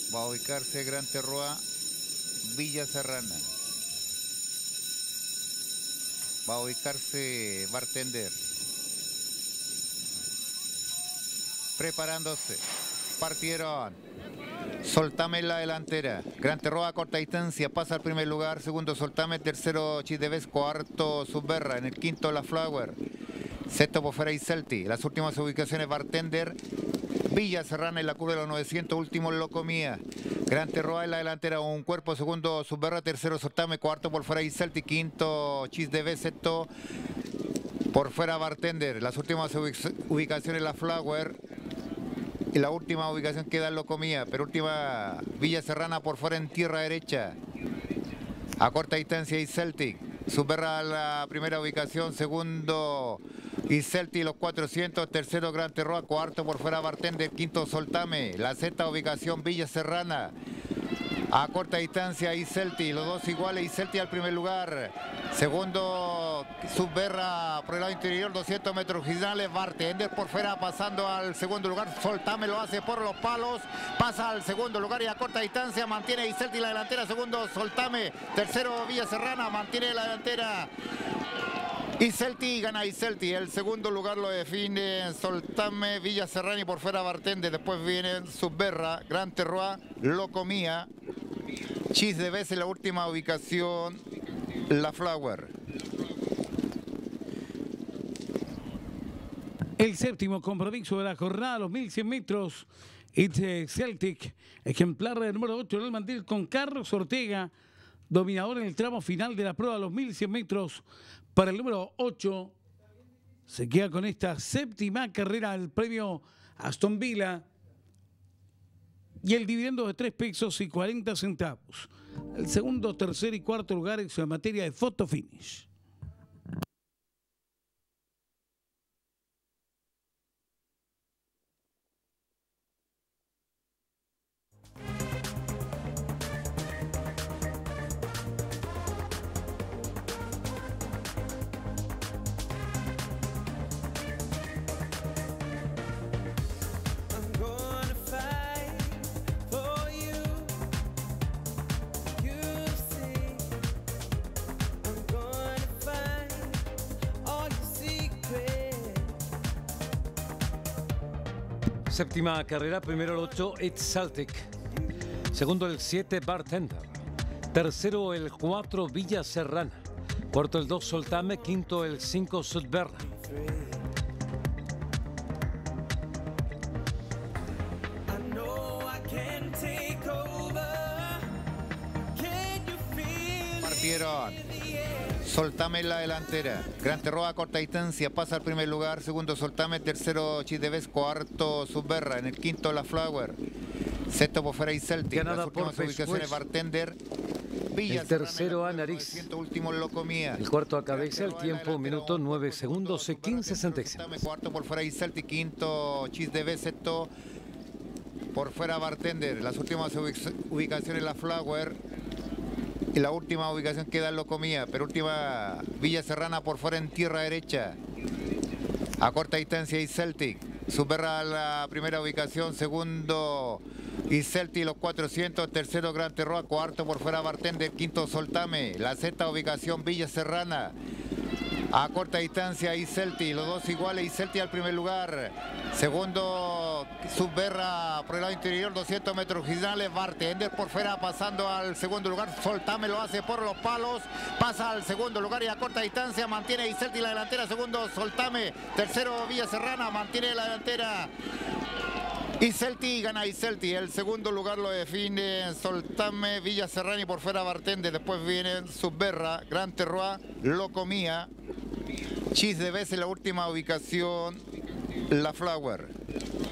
Va a ubicarse Gran Terroa, Villa Serrana. Va a ubicarse Bartender. Preparándose. Partieron. Soltame en la delantera. Gran Terroa a corta distancia. Pasa al primer lugar. Segundo Soltame. Tercero Chisdeves. Cuarto Subberra. En el quinto La Flower. Sexto por fuera Iselti. Las últimas ubicaciones Bartender. Villa Serrana en la curva de los 900. Último Locomía. Gran Terroa en la delantera. Un cuerpo. Segundo Subberra. Tercero Soltame. Cuarto por fuera Iselti. Quinto Chisdeves. Sexto por fuera Bartender. Las últimas ubicaciones La Flower. Y la última ubicación queda en Locomía, pero última Villa Serrana por fuera en tierra derecha. A corta distancia Celtic. Supera la primera ubicación, segundo Celtic los 400, tercero Gran Terroa, cuarto por fuera Bartender, quinto Soltame. La sexta ubicación Villa Serrana. A corta distancia Celtic, los dos iguales, Celtic al primer lugar. Segundo Subberra por el lado interior, 200 metros finales. Bartender por fuera pasando al segundo lugar. Soltame lo hace por los palos. Pasa al segundo lugar y a corta distancia mantiene Celtic la delantera. Segundo Soltame. Tercero Villa Serrana mantiene la delantera. Celtic gana Celtic. El segundo lugar lo define Soltame, Villa Serrana y por fuera Bartender. Después viene Subberra, Gran Terroa, Locomía. Chisdeves en la última ubicación. La Flower. El séptimo compromiso de la jornada, los 1100 metros. Celtic, ejemplar número 8 en el mandil con Carlos Ortega, dominador en el tramo final de la prueba, los 1100 metros. Para el número 8, se queda con esta séptima carrera el premio Aston Villa y el dividendo de 3 pesos y 40 centavos. El segundo, tercer y cuarto lugar en materia de photo finish. Séptima carrera, primero el 8, Celtic. Segundo el 7, Bartender. Tercero el 4, Villa Serrana. Cuarto el 2, Soltame. Quinto el 5, Subberra. Partieron. Soltame en la delantera. Gran Terroa a corta distancia. Pasa al primer lugar. Segundo Soltame. Tercero Chisdeves. Cuarto Subberra. En el quinto La Flower. Sexto por fuera Celtic. Las últimas ubicaciones Bartender. Villa el tercero Serrana, a nariz. Último Locomía. El cuarto a cabeza. El tiempo, minuto 9 segundos y 15 centésimos. Cuarto por fuera Celtic. Quinto Chisdeves. Sexto por fuera Bartender. Las últimas ubicaciones La Flower. Y la última ubicación queda en Locomía, pero última Villa Serrana por fuera en tierra derecha. A corta distancia Celtic. Supera la primera ubicación, segundo Celtic los 400, tercero Gran Terroa, cuarto por fuera Bartender, quinto Soltame. La sexta ubicación Villa Serrana. A corta distancia Celtic, los dos iguales, Celtic al primer lugar. Segundo Subberra por el lado interior, 200 metros finales. Bartender por fuera pasando al segundo lugar. Soltame lo hace por los palos. Pasa al segundo lugar y a corta distancia mantiene Celtic la delantera. Segundo Soltame. Tercero Villa Serrana mantiene la delantera. Celtic gana Celtic. El segundo lugar lo define Soltame, Villa Serrana y por fuera Bartender. Después viene Subberra, Gran Terroa, Locomía. Chisdeves en la última ubicación, La Flower.